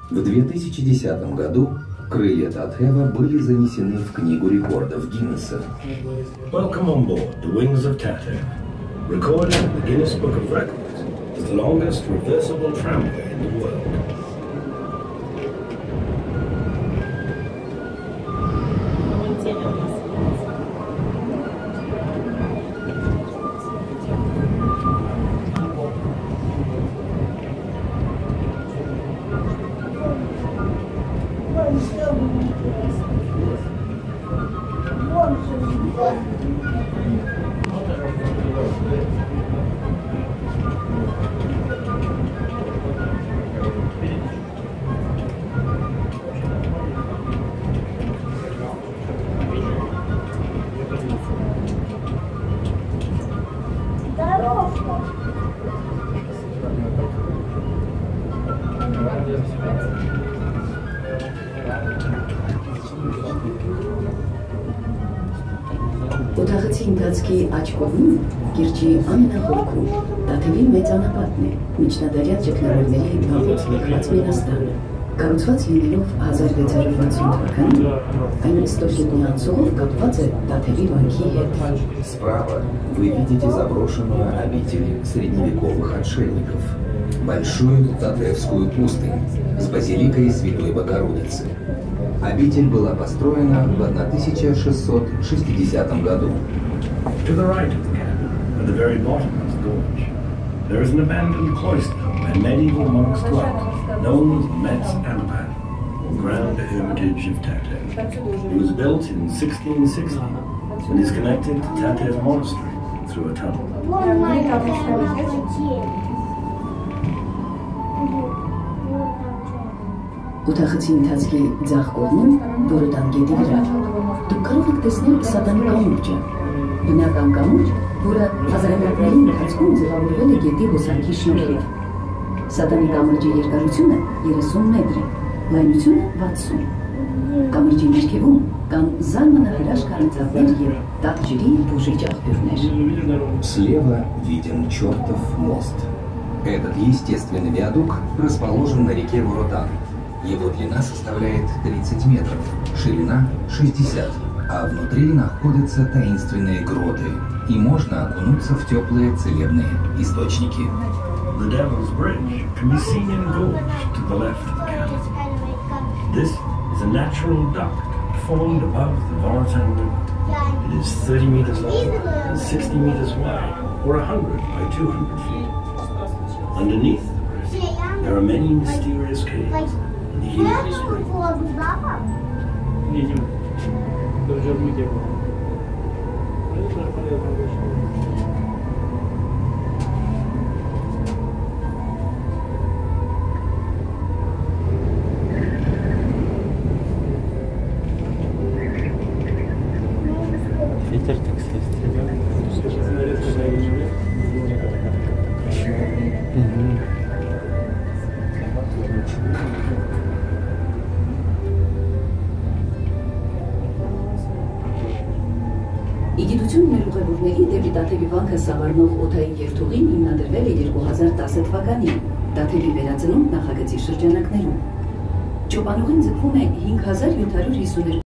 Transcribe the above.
В 2010 году крылья Татхева были занесены в Книгу рекордов Гиннесса. Welcome on board the wings of Tatev, recorded in the Guinness Book of Records as the longest reversible tramway in the world. Օթախցի ընթացքի աջ կողմում կիրճի ամենախորքում Տաթևի մեծ անապատն է, միջնադարյան ճգնավորների վաղուց լքված մենաստանը։ Կառուցված եղելով 1660 թվականին, այն ստորգետնյա անցողով կապված է Տաթևի վանքի հետ։ Справа вы видите заброшенную обитель средневековых отшельников, большую Татевскую пустынь с базиликой Святой Богородицы. Обитель была построена в 1660 году. To the right of the cabin, at the very bottom of the gorge, there is an abandoned cloister where medieval monks dwelt, known as Metz Anapan, or Grand Hermitage of Tatev. It was built in 1660 and is connected to Tatev Monastery through a tunnel. Օթախցի ընթացքի ձախ կողմում, որը տան գետի վրա, դուք կարող եք տեսնել Սատանի կամուրջը, բնական կամուրջ, որը հազարամյակների ընթացքում ձևավորվել է գետի հոսանքի շնորհիվ։ Սատանի կամուրջի երկարությունը 30 մետր է, լայնությունը 60։ Կամուրջի ներքևում կան զարմանահրաշ քարանձավներ և տաք ջրի բուժիչ աղբյուրներ։ Слева виден чертов мост. Этот естественный виадук расположен на реке Воротан. Его длина составляет 30 метров, ширина 60, а внутри находятся таинственные гроты, и можно окунуться в теплые целебные источники. The Devil's Bridge can be seen in gorge to the left of the cabin. This is a natural duct formed above the Vorotan River. It is 30 meters long and 60 meters wide, or 100 by 200 feet. Underneath the bridge, there are many mysterious caves. Ветер так Իգիտությունն մեր ուղևորների դեպի Տաթևի վանքը սավառնող օդային երթուղին հիմնադրվել է 2010 թվականին Տաթևի վերածնունդ նախագծի շրջանակներում։ Ճոպանուղին ձգվում է 5752